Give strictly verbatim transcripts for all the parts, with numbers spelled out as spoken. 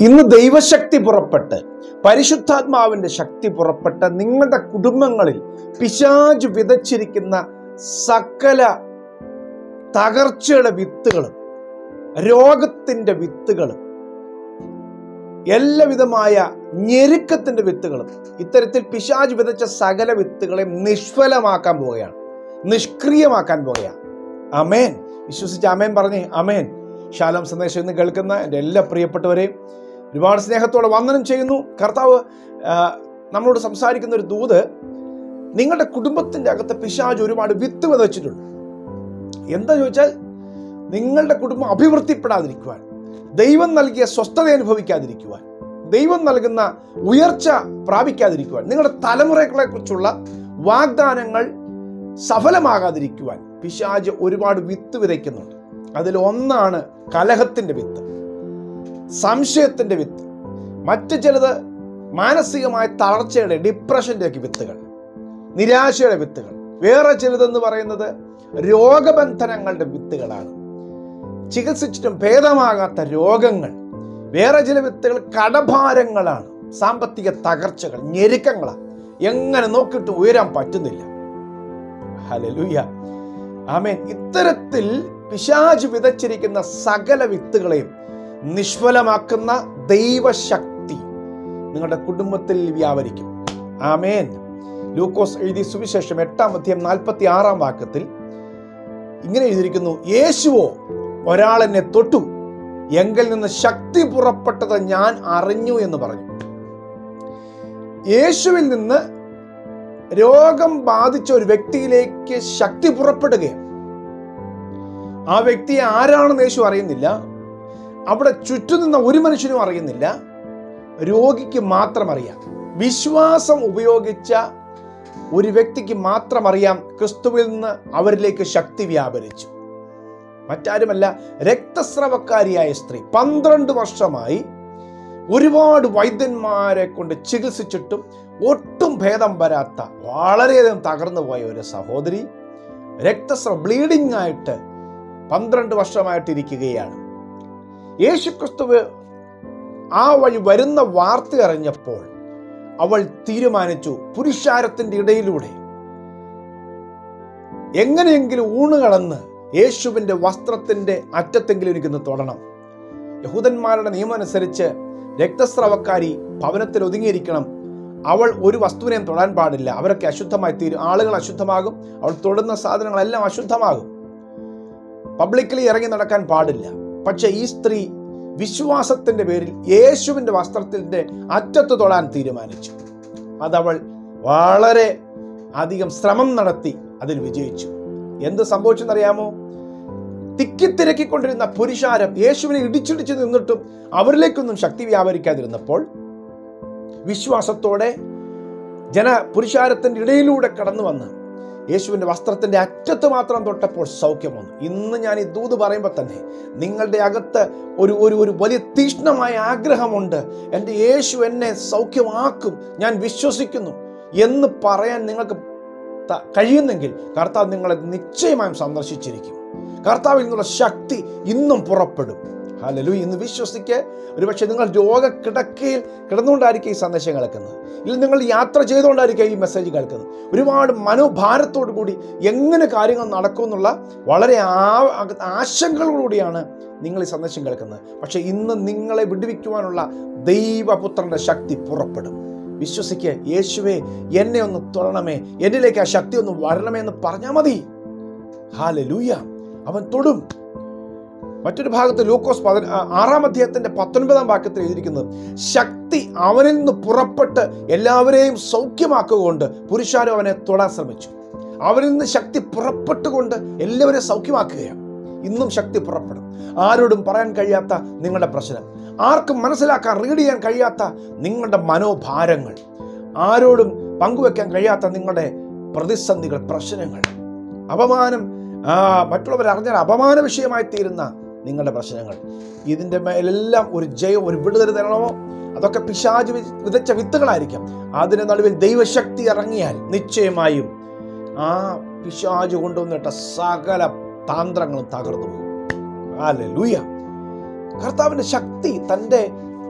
ഇന്ന് ദൈവശക്തി പുറപ്പെട്ട്, പരിശുദ്ധാത്മാവിൻ്റെ ശക്തി പുറപ്പെട്ട് നിങ്ങളുടെ കുടുംബങ്ങളിൽ പിശാച് വിതച്ചിരിക്കുന്ന സകല തകർച്ചയുടെ വിത്തുകളും രോഗത്തിൻ്റെ വിത്തുകളും എല്ലാവിധമായ ഞെരുക്കത്തിൻ്റെ വിത്തുകളും ഇത്തരത്തിൽ പിശാച് വിതച്ച സകല വിത്തുകളെ നിഷ്ഫലമാക്കാൻ പോവുകയാണ്, നിഷ്ക്രിയമാക്കാൻ പോവുകയാണ്. അമേൻ. വിശ്വസിച്ച് അമേൻ പറഞ്ഞേ. അമേൻ. ശാലോം സന്ദേശം ഇന്ന് കേൾക്കുന്ന എൻ്റെ എല്ലാ പ്രിയപ്പെട്ടവരെയും ഒരുപാട് സ്നേഹത്തോടെ വന്ദനം ചെയ്യുന്നു. കർത്താവ് നമ്മളോട് സംസാരിക്കുന്ന ഒരു ദൂത്, നിങ്ങളുടെ കുടുംബത്തിൻ്റെ അകത്ത് പിശാച് ഒരുപാട് വിത്ത് വിതച്ചിട്ടുണ്ട്. എന്താ ചോദിച്ചാൽ, നിങ്ങളുടെ കുടുംബം അഭിവൃദ്ധിപ്പെടാതിരിക്കുവാൻ, ദൈവം നൽകിയ സ്വസ്ഥത അനുഭവിക്കാതിരിക്കുവാൻ, ദൈവം നൽകുന്ന ഉയർച്ച പ്രാപിക്കാതിരിക്കുവാൻ, നിങ്ങളുടെ തലമുറകളെ കുറിച്ചുള്ള വാഗ്ദാനങ്ങൾ സഫലമാകാതിരിക്കുവാൻ പിശാച് ഒരുപാട് വിത്ത് വിതയ്ക്കുന്നുണ്ട്. അതിൽ ഒന്നാണ് കലഹത്തിൻ്റെ വിത്ത്, സംശയത്തിൻ്റെ വിത്ത്, മറ്റു ചിലത് മാനസികമായ തളർച്ചയുടെ ഡിപ്രഷൻ്റെ ഒക്കെ വിത്തുകൾ, നിരാശയുടെ വിത്തുകൾ, വേറെ ചിലതെന്ന് പറയുന്നത് രോഗബന്ധനങ്ങളുടെ വിത്തുകളാണ്, ചികിത്സിച്ചിട്ടും ഭേദമാകാത്ത രോഗങ്ങൾ. വേറെ ചില വിത്തുകൾ കടഭാരങ്ങളാണ്, സാമ്പത്തിക തകർച്ചകൾ, ഞെരുക്കങ്ങളാണ്, എങ്ങനെ നോക്കിയിട്ട് ഉയരാൻ പറ്റുന്നില്ല. Hallelujah, amen. ഇത്തരത്തിൽ പിശാച് വിതച്ചിരിക്കുന്ന സകല വിത്തുകളെയും നിഷ്ഫലമാക്കുന്ന ദൈവശക്തി നിങ്ങളുടെ കുടുംബത്തിൽ വ്യാപരിക്കും. ആമേൻ. ലൂക്കോസ് എഴുതിയ സുവിശേഷം എട്ടാം അധ്യായം നാൽപ്പത്തി ആറാം വാക്യത്തിൽ ഇങ്ങനെ എഴുതിയിരിക്കുന്നു, യേശുവോ ഒരാളെന്നെ തൊട്ടു, എങ്കിൽ നിന്ന് ശക്തി പുറപ്പെട്ടത് ഞാൻ അറിഞ്ഞു എന്ന് പറഞ്ഞു. യേശുവിൽ നിന്ന് രോഗം ബാധിച്ച ഒരു വ്യക്തിയിലേക്ക് ശക്തി പുറപ്പെടുകയാണ്. ആ വ്യക്തിയെ ആരാണെന്ന് യേശു അറിയുന്നില്ല, അവിടെ ചുറ്റും നിന്ന ഒരു മനുഷ്യനും അറിയുന്നില്ല, രോഗിക്ക് മാത്രം അറിയാം. വിശ്വാസം ഉപയോഗിച്ച ഒരു വ്യക്തിക്ക് മാത്രം അറിയാം ക്രിസ്തുവിൽ നിന്ന് അവരിലേക്ക് ശക്തി വ്യാപരിച്ചു. മറ്റാരുമല്ല, രക്തസ്രവക്കാരിയായ സ്ത്രീ. പന്ത്രണ്ട് വർഷമായി ഒരുപാട് വൈദ്യന്മാരെ കൊണ്ട് ചികിത്സിച്ചിട്ടും ഒട്ടും ഭേദം വരാത്ത, വളരെയധികം തകർന്നു പോയ ഒരു സഹോദരി രക്തസ്രവ ബ്ലീഡിംഗ് ആയിട്ട് പന്ത്രണ്ട് വർഷമായിട്ടിരിക്കുകയാണ്. യേശുക്രിസ്തുവ് ആ വഴി വരുന്ന വാർത്ത അറിഞ്ഞപ്പോൾ അവൾ തീരുമാനിച്ചു, പുരുഷാരത്തിൻ്റെ ഇടയിലൂടെ എങ്ങനെയെങ്കിലും ഊണ് കടന്ന് യേശുവിൻ്റെ വസ്ത്രത്തിൻ്റെ അറ്റത്തെങ്കിലും എനിക്കൊന്ന് തൊടണം. യഹൂദന്മാരുടെ നിയമം അനുസരിച്ച് രക്തസ്രവക്കാരി ഭവനത്തിൽ ഒതുങ്ങിയിരിക്കണം. അവൾ ഒരു വസ്തുവിനെയും തൊടാൻ പാടില്ല, അവരൊക്കെ അശുദ്ധമായി തീരും, ആളുകൾ അശുദ്ധമാകും, അവൾ തൊടുന്ന സാധനങ്ങളെല്ലാം അശുദ്ധമാകും, പബ്ലിക്കലി ഇറങ്ങി നടക്കാൻ പാടില്ല. പക്ഷെ ഈ സ്ത്രീ വിശ്വാസത്തിൻ്റെ പേരിൽ യേശുവിൻ്റെ വസ്ത്രത്തിൻ്റെ അറ്റത്ത് തൊടാൻ തീരുമാനിച്ചു. അതവൾ വളരെ അധികം ശ്രമം നടത്തി അതിൽ വിജയിച്ചു. എന്ത് സംഭവിച്ചെന്നറിയാമോ? തിക്കിത്തിരക്കിക്കൊണ്ടിരുന്ന പുരുഷാരം യേശുവിനെ ഇടിച്ചിടിച്ച് നിന്നിട്ടും അവരിലേക്കൊന്നും ശക്തി വ്യാപരിക്കാതിരുന്നപ്പോൾ വിശ്വാസത്തോടെ ജന പുരുഷാരത്തിൻ്റെ ഇടയിലൂടെ കടന്നു വന്ന് യേശുവിൻ്റെ വസ്ത്രത്തിൻ്റെ അറ്റത്ത് മാത്രം തൊട്ടപ്പോൾ സൗഖ്യം വന്നു. ഇന്ന് ഞാൻ ഈ ദൂത് പറയുമ്പോൾ തന്നെ നിങ്ങളുടെ അകത്ത് ഒരു ഒരു ഒരു വലിയ തീക്ഷ്ണമായ ആഗ്രഹമുണ്ട്, എൻ്റെ യേശു എന്നെ സൗഖ്യമാക്കും, ഞാൻ വിശ്വസിക്കുന്നു എന്ന് പറയാൻ നിങ്ങൾക്ക് കഴിയുന്നെങ്കിൽ കർത്താവ് നിങ്ങളെ നിശ്ചയമായും സന്ദർശിച്ചിരിക്കും. കർത്താവിൽ നിന്നുള്ള ശക്തി ഇന്നും പുറപ്പെടും. ഹല്ലേലൂയ. ഇന്ന് വിശ്വസിക്ക്. ഒരുപക്ഷെ നിങ്ങൾ രോഗക്കിടക്കയിൽ കിടന്നുകൊണ്ടായിരിക്കും ഈ സന്ദേശം കേൾക്കുന്നത്, ഇല്ല നിങ്ങൾ യാത്ര ചെയ്തുകൊണ്ടായിരിക്കും ഈ മെസ്സേജ് കേൾക്കുന്നത്. ഒരുപാട് മനോഭാരത്തോടു കൂടി എങ്ങനെ കാര്യങ്ങൾ നടക്കുമെന്നുള്ള വളരെ ആശങ്കകളോടുകൂടിയാണ് നിങ്ങൾ ഈ സന്ദേശം കേൾക്കുന്നത്. പക്ഷെ ഇന്ന് നിങ്ങളെ വിടുവിക്കുവാനുള്ള ദൈവപുത്രന്റെ ശക്തി പുറപ്പെടും. വിശ്വസിക്ക്. യേശുവേ എന്നെ ഒന്ന് തൊടണമേ, എന്നിലേക്ക് ആ ശക്തി ഒന്ന് വരണമേ എന്ന് പറഞ്ഞാൽ മതി. ഹല്ലേലൂയ. അവൻ തൊടും. മറ്റൊരു ഭാഗത്ത് ലൂക്കോസ് പതി ആറാം അധ്യായത്തിന്റെ പത്തൊൻപതാം വാക്യത്തിൽ എഴുതിയിരിക്കുന്നത്, ശക്തി അവനിൽ നിന്ന് പുറപ്പെട്ട് എല്ലാവരെയും സൗഖ്യമാക്കുകൊണ്ട് പുരുഷാരം അവനെ തൊടാൻ ശ്രമിച്ചു. അവനിൽ നിന്ന് ശക്തി പുറപ്പെട്ടുകൊണ്ട് എല്ലാവരെയും സൗഖ്യമാക്കുകയാണ്. ഇന്നും ശക്തി പുറപ്പെടും. ആരോടും പറയാൻ കഴിയാത്ത നിങ്ങളുടെ പ്രശ്നം, ആർക്കും മനസ്സിലാക്കാൻ റീഡ് ചെയ്യാൻ കഴിയാത്ത നിങ്ങളുടെ മനോഭാരങ്ങൾ, ആരോടും പങ്കുവെക്കാൻ കഴിയാത്ത നിങ്ങളുടെ പ്രതിസന്ധികൾ, പ്രശ്നങ്ങൾ, അപമാനം, ആ മറ്റുള്ളവർ അറിഞ്ഞാൽ അപമാന വിഷയമായി തീരുന്ന നിങ്ങളുടെ പ്രശ്നങ്ങൾ, ഇതിൻ്റെ മേലെല്ലാം ഒരു ജയം, ഒരു വിടുതൽ തരണമോ? അതൊക്കെ പിശാച് വിതച്ച വിത്തുകളായിരിക്കാം. അതിന് നടുവിൽ ദൈവശക്തി ഇറങ്ങിയാൽ നിശ്ചയമായും ആ പിശാച് കൊണ്ടുവന്നിട്ട സകല താന്ത്രങ്ങളും തകർന്നു പോകും. ഹല്ലേലൂയ. കർത്താവിൻ്റെ ശക്തി തൻ്റെ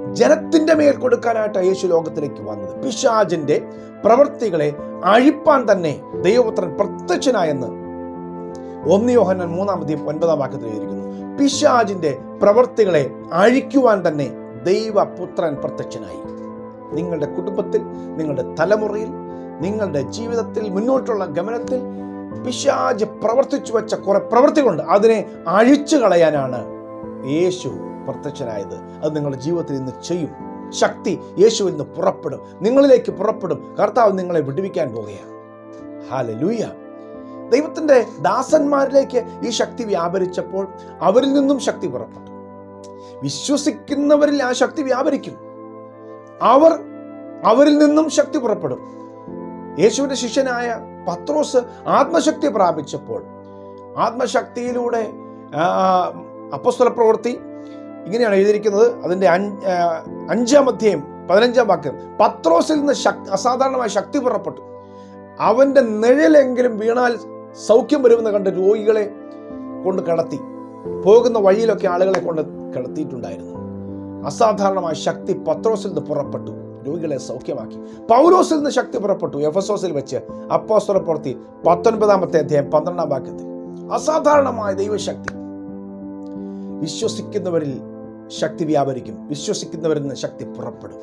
ജനത്തിന്റെ മേൽ കൊടുക്കാനായിട്ടാണ് യേശു ലോകത്തിലേക്ക് വന്നത്. പിശാചിന്റെ പ്രവൃത്തികളെ അഴിപ്പാൻ തന്നെ ദൈവപുത്രൻ പ്രത്യക്ഷനായെന്ന് ഒന്ന് യോഹന്നാൻ മൂന്നാം അധ്യായം ഒൻപതാം വാക്യത്തിൽ എഴുതിയിരിക്കുന്നു. പിശാചിന്റെ പ്രവൃത്തികളെ അഴിക്കുവാൻ തന്നെ ദൈവപുത്രൻ പ്രത്യക്ഷനായി. നിങ്ങളുടെ കുടുംബത്തിൽ, നിങ്ങളുടെ തലമുറയിൽ, നിങ്ങളുടെ ജീവിതത്തിൽ മുന്നോട്ടുള്ള ഗമനത്തിൽ പിശാച് പ്രവർത്തിച്ചു വെച്ച കുറെ പ്രവൃത്തികളുണ്ട്. അതിനെ അഴിച്ചു കളയാനാണ് യേശു പ്രത്യക്ഷനായത്. അത് നിങ്ങളുടെ ജീവിതത്തിൽ ഇന്ന് ചെയ്യും. ശക്തി യേശുവിൽ നിന്ന് പുറപ്പെടും, നിങ്ങളിലേക്ക് പുറപ്പെടും. കർത്താവ് നിങ്ങളെ വിടുവിക്കാൻ പോകുകയാണ്. ഹല്ലേലൂയ. ദൈവത്തിന്റെ ദാസന്മാരിലേക്ക് ഈ ശക്തി വ്യാപരിച്ചപ്പോൾ അവരിൽ നിന്നും ശക്തി പുറപ്പെട്ടു. വിശ്വസിക്കുന്നവരിൽ ആ ശക്തി വ്യാപരിക്കും. അവർ അവരിൽ നിന്നും ശക്തി പുറപ്പെടും. യേശുവിന്റെ ശിഷ്യനായ പത്രോസ് ആത്മശക്തി പ്രാപിച്ചപ്പോൾ ആത്മശക്തിയിലൂടെ അപ്പോസ്തല പ്രവൃത്തി ഇങ്ങനെയാണ് എഴുതിയിരിക്കുന്നത്. അതിൻ്റെ അഞ്ചാം അധ്യായം പതിനഞ്ചാം വാക്യം, പത്രോസിൽ നിന്ന് ശക്തി അസാധാരണമായ ശക്തി പുറപ്പെട്ടു. അവന്റെ നിഴലെങ്കിലും വീണാൽ സൗഖ്യം വരുമെന്ന് കണ്ട് രോഗികളെ കൊണ്ട് കിടത്തി. പോകുന്ന വഴിയിലൊക്കെ ആളുകളെ കൊണ്ട് കിടത്തിയിട്ടുണ്ടായിരുന്നു. അസാധാരണമായ ശക്തി പത്രോസിൽ നിന്ന് പുറപ്പെട്ടു, രോഗികളെ സൗഖ്യമാക്കി. പൗലോസിൽ നിന്ന് ശക്തി പുറപ്പെട്ടു. എഫെസോസിൽ വെച്ച് അപ്പോസ്തല പ്രവൃത്തി പത്തൊൻപതാമത്തെ അധ്യായം പന്ത്രണ്ടാം വാക്യത്തിൽ അസാധാരണമായ ദൈവശക്തി. വിശ്വസിക്കുന്നവരിൽ ശക്തി വ്യാപരിക്കും, വിശ്വസിക്കുന്നവരിൽ നിന്ന് ശക്തി പുറപ്പെടും.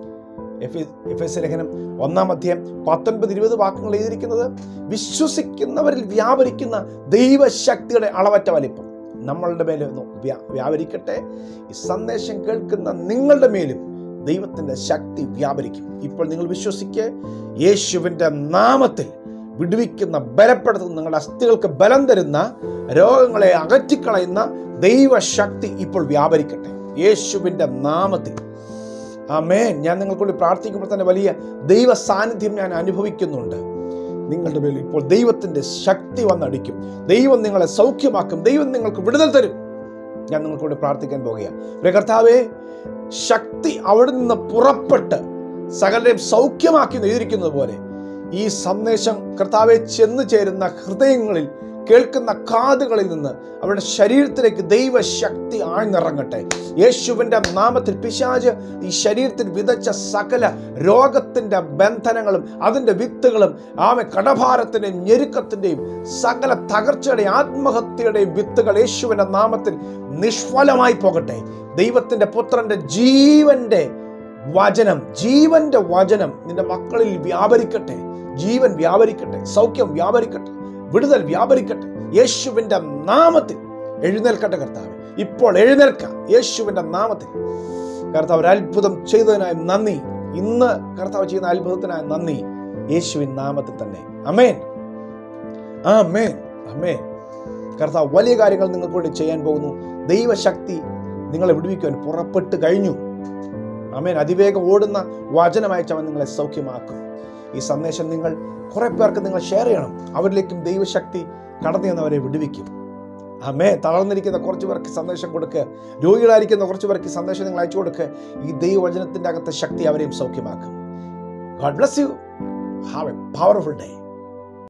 എഫെസ്യ ലേഖനം ഒന്നാം അധ്യായം പത്തൊൻപത് ഇരുപത് വാക്യങ്ങൾ എഴുതിയിരിക്കുന്നത് വിശ്വസിക്കുന്നവരിൽ വ്യാപരിക്കുന്ന ദൈവശക്തിയുടെ അളവറ്റ വലിപ്പം നമ്മളുടെ മേലും വ്യാപരിക്കട്ടെ. ഈ സന്ദേശം കേൾക്കുന്ന നിങ്ങളുടെ മേലും ദൈവത്തിന്റെ ശക്തി വ്യാപരിക്കും. ഇപ്പോൾ നിങ്ങൾ വിശ്വസിക്കുക. യേശുവിന്റെ നാമത്തിൽ വിടുവിക്കുന്ന, ബലപ്പെടുത്തുന്ന, നിങ്ങളുടെ അസ്ഥികൾക്ക് ബലം തരുന്ന, രോഗങ്ങളെ അകറ്റിക്കളയുന്ന ദൈവശക്തി ഇപ്പോൾ വ്യാപരിക്കട്ടെ യേശുവിന്റെ നാമത്തിൽ. ആമേൻ. ഞാൻ നിങ്ങൾക്ക് വേണ്ടി പ്രാർത്ഥിക്കുമ്പോൾ തന്നെ വലിയ ദൈവ സാന്നിധ്യം ഞാൻ അനുഭവിക്കുന്നുണ്ട്. നിങ്ങളുടെ മേൽ ഇപ്പോൾ ദൈവത്തിന്റെ ശക്തി വന്നടിക്കും. ദൈവം നിങ്ങളെ സൗഖ്യമാക്കും. ദൈവം നിങ്ങൾക്ക് വിടുതൽ തരും. ഞാൻ നിങ്ങൾക്ക് വേണ്ടി പ്രാർത്ഥിക്കാൻ പോകുകയാണ്. കർത്താവേ, ശക്തി അവിടെ നിന്ന് പുറപ്പെട്ട് സകലരെയും സൗഖ്യമാക്കി എഴുതിയിരിക്കുന്നത് പോലെ ഈ സന്ദേശം കർത്താവെ ചെന്ന് ചേരുന്ന ഹൃദയങ്ങളിൽ, കേൾക്കുന്ന കാതുകളിൽ നിന്ന് അവരുടെ ശരീരത്തിലേക്ക് ദൈവശക്തി ആഴ്ന്നിറങ്ങട്ടെ യേശുവിൻ്റെ നാമത്തിൽ. പിശാച് ഈ ശരീരത്തിൽ വിതച്ച സകല രോഗത്തിൻ്റെ ബന്ധനങ്ങളും അതിൻ്റെ വിത്തുകളും ആമെ കടഭാരത്തിൻ്റെയും ഞെരുക്കത്തിൻ്റെയും സകല തകർച്ചയുടെയും ആത്മഹത്യയുടെയും വിത്തുകൾ യേശുവിൻ്റെ നാമത്തിൽ നിഷ്ഫലമായി പോകട്ടെ. ദൈവത്തിൻ്റെ പുത്രൻ്റെ ജീവൻ്റെ വചനം, ജീവന്റെ വചനം നിന്റെ മക്കളിൽ വ്യാപരിക്കട്ടെ. ജീവൻ വ്യാപരിക്കട്ടെ, സൗഖ്യം വ്യാപരിക്കട്ടെ, വിടുതൽ വ്യാപരിക്കട്ടെ യേശുവിൻ്റെ നാമത്തിൽ. എഴുന്നേൽക്കട്ടെ കർത്താവ്, ഇപ്പോൾ എഴുന്നേൽക്കാം യേശുവിൻ്റെ നാമത്തിൽ. കർത്താവ് ഒരു അത്ഭുതം ചെയ്തതിനായി നന്ദി. ഇന്ന് കർത്താവ് ചെയ്യുന്ന അത്ഭുതത്തിനായി നന്ദി യേശുവിൻ നാമത്തിൽ തന്നെ. അമേൻ, ആമേൻ, ആമേൻ. കർത്താവ് വലിയ കാര്യങ്ങൾ നിങ്ങൾക്ക് വേണ്ടി ചെയ്യാൻ പോകുന്നു. ദൈവശക്തി നിങ്ങളെ വിടുവിക്കുവാൻ പുറപ്പെട്ട് കഴിഞ്ഞു. ആമേൻ. അതിവേഗം ഓടുന്ന വചനമയച്ചവൻ നിങ്ങളെ സൗഖ്യമാക്കും. ഈ സന്ദേശം നിങ്ങൾ കുറെ പേർക്ക് നിങ്ങൾ ഷെയർ ചെയ്യണം. അവരിലേക്കും ദൈവശക്തി കടന്നു ചെന്നവരെ വിടുവിക്കും. ആമേ. തളർന്നിരിക്കുന്ന കുറച്ച് പേർക്ക് സന്ദേശം കൊടുക്കുക. രോഗികളായിരിക്കുന്ന കുറച്ച് പേർക്ക് സന്ദേശം നിങ്ങൾ അയച്ചു കൊടുക്കുക. ഈ ദൈവവചനത്തിൻ്റെ അകത്തെ ശക്തി അവരെയും സൗഖ്യമാക്കും. God bless you. Have a powerful day.